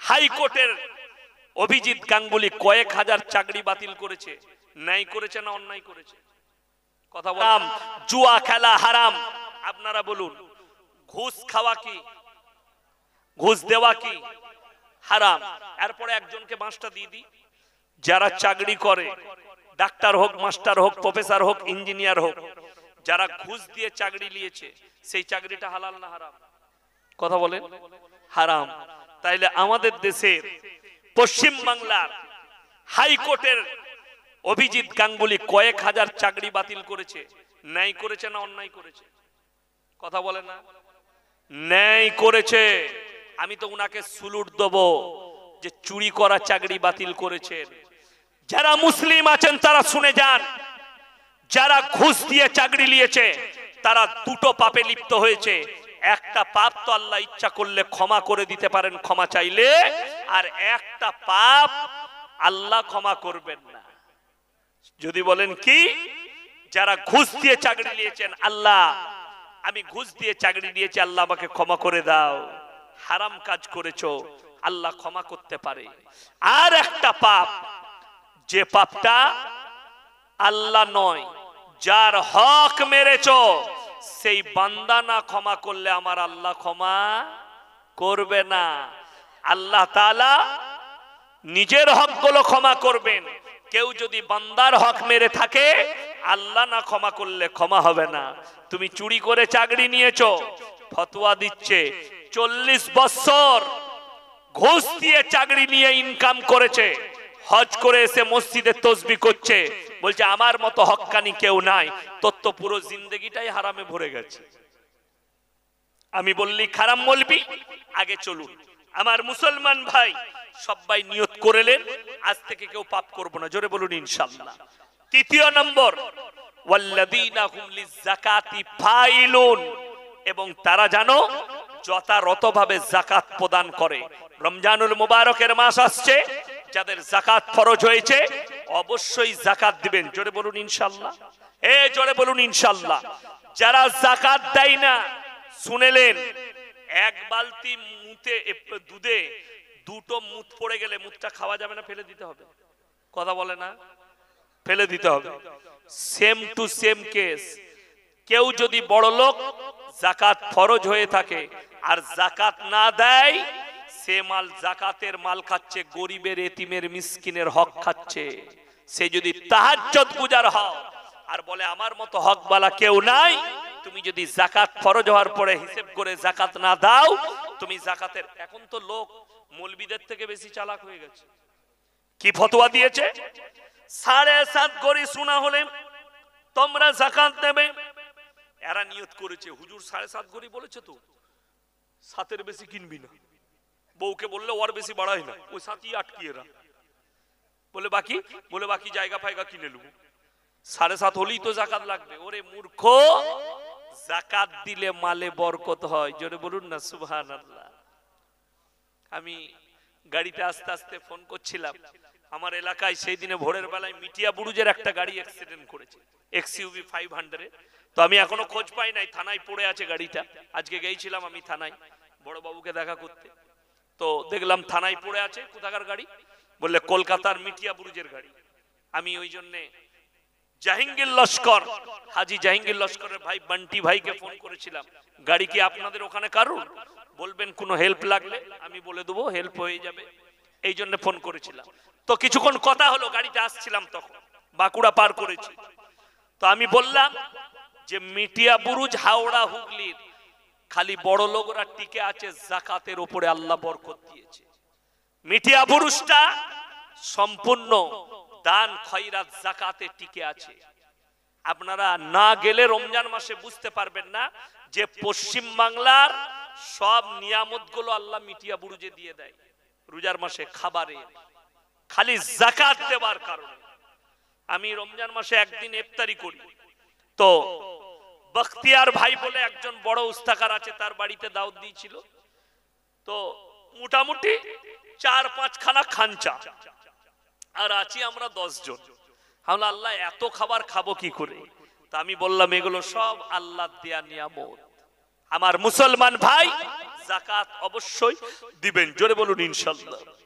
হাইকোর্টের অভিজিৎ গাঙ্গুলি কয়েক হাজার চাকরি বাতিল করেছে, ন্যায় করেছে না অন্যায় করেছে? কথা বললাম, জুয়া খেলা হারাম। আপনারা বলুন, ঘুষ খাওয়া কি, ঘুষ দেওয়া কি হারাম? এরপরে একজনকে মাস্টার দিয়ে দিই, যারা চাকরি করে, ডাক্তার হোক, মাস্টার হোক, প্রফেসর হোক, ইঞ্জিনিয়ার হোক, যারা ঘুষ দিয়ে চাকরি নিয়েছে, সেই চাকরিটা হালাল না হারাম? কথা বলেন, হারাম। তাইলে আমাদের দেশের পশ্চিম বাংলার হাইকোর্টের অভিজিৎ গাঙ্গুলি কয়েক হাজার চাকরি বাতিল করেছে, ন্যায় করেছে না অন্যায় করেছে? কথা বলে না, ন্যায় করেছে। আমি তো উনাকে সুলুট দেব যে চুরি করা চাকরি বাতিল করেছেন। যারা মুসলিম আছেন তারা শুনে যান, যারা ঘুষ দিয়ে চাকরি নিয়েছে তারা দুটো পাপে লিপ্ত হয়েছে। একটা পাপ তো আল্লাহ ইচ্ছা করলে ক্ষমা করে দিতে পারেন ক্ষমা চাইলে, আর একটা পাপ আল্লাহ ক্ষমা করবেন না। যদি বলেন কি, যারা ঘুষ দিয়ে চাকরি নিয়েছেন, আল্লাহ আমি ঘুষ দিয়ে চাকরি নিয়েছি, আল্লাহ আমাকে ক্ষমা করে দাও, হারাম কাজ করেছো, আল্লাহ ক্ষমা করতে পারে। আর একটা পাপ, যে পাপটা আল্লাহ নয়, যার হক মেরেছো, সেই বান্দা না ক্ষমা করলে আমার আল্লাহ ক্ষমা করবে না। আল্লাহ তাআলা নিজের হকগুলো ক্ষমা করবেন। কেউ যদি বান্দার হক মেরে থাকে, আল্লাহ না ক্ষমা করলে ক্ষমা হবে না। তুমি চুরি করে চাকরি নিয়েছো, ফতোয়া দিচ্ছে 40 বছর ঘুষ দিয়ে চাকরি নিয়ে ইনকাম করেছে, হজ করে এসে মসজিদে তাসবিহ করছে, বলছে আমার মতো হক্কানি কেউ নাই, তোর তো পুরো জিন্দেগিটাই হারামে ভরে গেছে। আমি বললি খারাপ বলবি? আগে চলুন আমার মুসলমান ভাই, সবাই নিয়ত করেলেন আজ থেকে কেউ পাপ করব না, জোরে বলুন ইনশাআল্লাহ। তৃতীয় নম্বর, ওয়াল্লাযীনা হুম লিযাকাতি ফাইলুন, এবং তারা জানো যথাযথভাবে যাকাত প্রদান করে। রমজানুল মুবারকের মাস আসছে, যাদের যাকাত ফরজ হয়েছে অবশ্যই যাকাত দিবেন, জোরে বলুন ইনশাআল্লাহ। জোরে বলুন ইনশাআল্লাহ। যারা যাকাত দেয় না, শুনেলেন, এক বালতি দুধে দুটো মুত পড়ে গেলে মুতটা খাওয়া যাবে না, ফেলে দিতে হবে? কথা বলে না, ফেলে দিতে হবে। সেম টু সেম কেস, কেউ যদি বড় লোক যাকাত ফরজ হয়ে থাকে আর যাকাত না দেয়, সে মাল যাকাতের মাল খাচ্ছে, গরিবের, এতিমের, মিসকিনের হক খাচ্ছে। সে যদি তাহাজ্জুদ গুজার হয় আর বলে আমার মতো হকওয়ালা কেউ নাই, তুমি যদি যাকাত ফরজ হওয়ার পরে হিসাব করে যাকাত না দাও, তুমি যাকাতের, এখন তো লোক মৌলবীদের থেকে বেশি চালাক হয়ে গেছে। কি ফতোয়া দিয়েছে? 7.5 গড়ি সোনা হলে তোমরা যাকাত দেবে। এরা নিয়ত করেছে, হুজুর 7.5 গড়ি বলেছে তো, 7-এর বেশি কিনবি না। বউকে বললে ওর বেশি বাড়াই না, ওই 7ই আটকিয়ে রাখ। বলে বাকি, বলে বাকি জায়গা ফায়গা কিনে নেব। 7.5 হলেই তো যাকাত লাগবে। ওরে মূর্খ, যাকাত দিলে মালে বরকত হয়, জোরে বলুন না সুবহানাল্লাহ। আমি গাড়িতে আস্তে আস্তে ফোন করছিলাম, আমার এলাকায় সেই দিনে ভোরের বেলায় মিটিয়া বুরুজের একটা গাড়ি অ্যাক্সিডেন্ট করেছে, এক্সইউভি 500। তো আমি এখনো খোঁজ পাই নাই, থানায় পড়ে আছে গাড়িটা। আজকে গিয়েছিলাম আমি থানায় বড় বাবুকে দেখা করতে, তো দেখলাম থানায় পড়ে আছে। কোথাকার গাড়ি? বললে কলকাতার মিটিয়া বুরুজের গাড়ি। আমি ওই জন্যে জাহাঙ্গীর লস্কর, হাজি জাহাঙ্গীর লস্করের ভাই বান্টি ভাইকে ফোন করেছিলাম, গাড়ি কি আপনাদের ওখানে কারুর? বলবেন কোনো হেল্প লাগলে আমি বলে দেবো, হেল্প হয়ে যাবে, এই জন্য ফোন করেছিলাম। তো কিছুক্ষণ কথা হলো, গাড়িটা আসছিলাম তখন, বাঁকুড়া পার করেছি। তো আমি বললাম যে মিটিয়া বুরুজ হাওড়া হুগলির খালি বড় লোকরা টিকে আছে, যাকাতের উপরে আল্লাহ বরকত দিয়েছে। মিটিয়া বুরুজটা সম্পূর্ণ দান খয়রাত যাকাতে টিকে আছে। আপনারা না গেলে রমজান মাসে বুঝতে পারবেন না যে পশ্চিম বাংলার সব নিয়ামত গুলো আল্লাহ মিটিয়া বুরুজে দিয়ে দেয় রোজার মাসে, খাবারে, খালি যাকাত দেবার কারণে। আমি রমজান মাসে একদিন ইফতারি করি, তো বখতিয়ার ভাই বলে একজন বড় উস্তাকার আছে, তার বাড়িতে দাওয়াত দিয়েছিল। তো মোটামুটি 4-5 খানা খানচা, আর আছি আমরা 10 জন। আমরা আল্লাহ এত খাবার খাবো কি করে? তা আমি বললাম এগুলো সব আল্লাহ দেয়া নিয়ামত। আমার মুসলমান ভাই, জাকাত অবশ্যই দিবেন। জোরে বলুন ইনশাআল্লাহ।